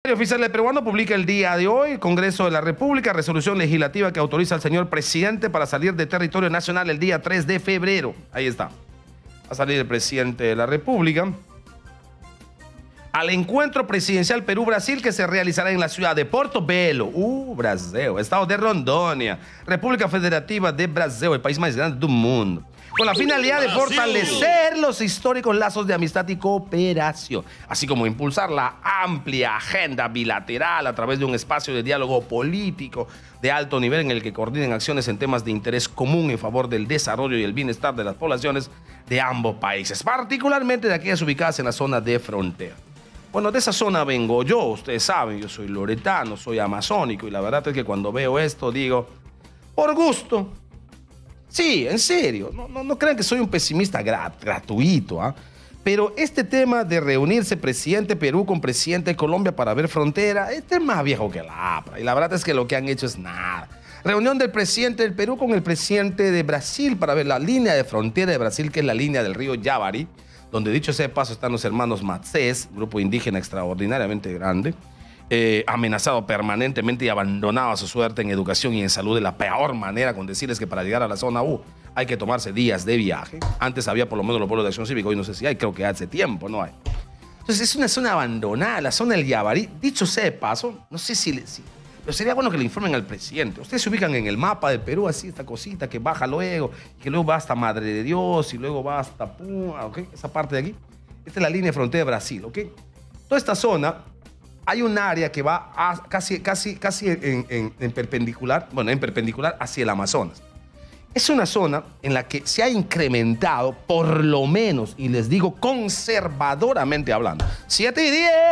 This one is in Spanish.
El oficial peruano publica el día de hoy, Congreso de la República, resolución legislativa que autoriza al señor presidente para salir de territorio nacional el día 3 de febrero. Ahí está. Va a salir el presidente de la República al encuentro presidencial Perú-Brasil que se realizará en la ciudad de Portobelo, Brasil, estado de Rondônia, República Federativa de Brasil, el país más grande del mundo, con la finalidad de fortalecer los históricos lazos de amistad y cooperación, así como impulsar la amplia agenda bilateral a través de un espacio de diálogo político de alto nivel en el que coordinen acciones en temas de interés común en favor del desarrollo y el bienestar de las poblaciones de ambos países, particularmente de aquellas ubicadas en la zona de frontera. Bueno, de esa zona vengo yo, ustedes saben, yo soy loretano, soy amazónico, y la verdad es que cuando veo esto digo, por gusto. Sí, en serio, no crean que soy un pesimista gratuito, ¿ah? Pero este tema de reunirse presidente Perú con presidente Colombia para ver frontera, este es más viejo que la APRA, y la verdad es que lo que han hecho es nada. Reunión del presidente del Perú con el presidente de Brasil para ver la línea de frontera de Brasil, que es la línea del río Yavari, donde dicho sea de paso están los hermanos Matsés, grupo indígena extraordinariamente grande, amenazado permanentemente y abandonado a su suerte en educación y en salud de la peor manera, con decirles que para llegar a la zona U hay que tomarse días de viaje. Antes había por lo menos los pueblos de acción cívica, hoy no sé si hay, creo que hace tiempo no hay. Entonces es una zona abandonada, la zona del Yavari. Dicho sea de paso, no sé pero sería bueno que le informen al presidente. Ustedes se ubican en el mapa del Perú, así, esta cosita que baja luego, que luego va hasta Madre de Dios y luego va hasta Puma, ¿ok? Esa parte de aquí. Esta es la línea de frontera de Brasil, ¿ok? Toda esta zona, hay un área que va casi en perpendicular, en perpendicular hacia el Amazonas. Es una zona en la que se ha incrementado, por lo menos, y les digo conservadoramente hablando, 7 y 10.